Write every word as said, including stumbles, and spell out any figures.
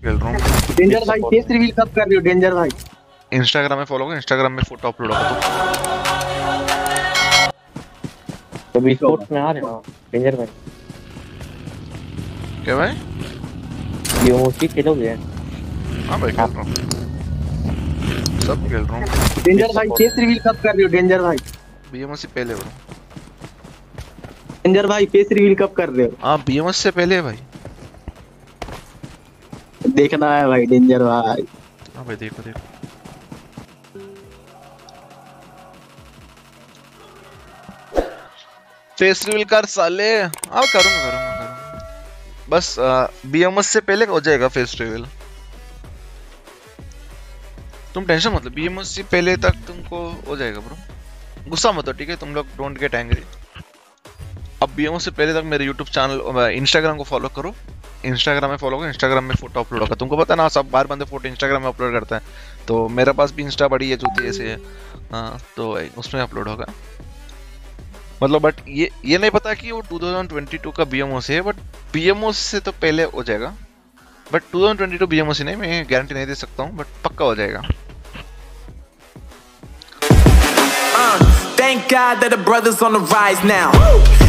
खेल रहा हूँ। डेंजर भाई फेस रिवील कब कर रहे हो डेंजर भाई? इंस्टाग्राम में फॉलो करो, इंस्टाग्राम में फोटो अपलोड होगा तो अभी स्पोर्ट्स में आ रहे हो डेंजर भाई? क्या भाई? ये ओसी खेलोगे? हाँ भाई खेल रहा हूँ, सब खेल रहा हूँ। डेंजर भाई फेस रिवील कब कर रहे हो डेंजर भाई? बीएमएस से पहले ब्रो। डेंजर भाई फेस रिवील कब कर रहे हो? हाँ बीएमएस से पहले भाई। देखना है भाई डेंजर भाई। हाँ भाई देखो देखो। फेस रिवील कर साले। हाँ करूँगा करूँगा करूँगा, बस बीएमएस से पहले हो जाएगा फेस रिवील। तुम टेंशन मत लो, बीएमएस से पहले तक तुमको हो जाएगा ब्रो। गुस्सा मत हो ठीक है, तुम लोग डोंट गेट एंग्री। अब बीएमएस से पहले तक मेरे यूट्यूब चैनल इंस्टाग्राम को फॉलो करो, इंस्टाग्राम में फॉलो करो, इंस्टाग्राम में फोटो अपलोड होगा। तुमको पता ना सब बाहर बंदे फोटो इंस्टाग्राम में अपलोड करते हैं, तो मेरे पास भी इंस्टा बड़ी है जो ऐसे है। हाँ तो उसमें अपलोड होगा मतलब। बट ये ये नहीं पता कि वो टू थाउजेंड ट्वेंटी टू का बीएमओस है, बट बीएमओस से तो पहले हो जाएगा। But two thousand twenty two BMS ही नहीं, मैं गारंटी नहीं दे सकता हूँ, बट पक्का हो जाएगा। Uh, thank God that the brothers on the rise now.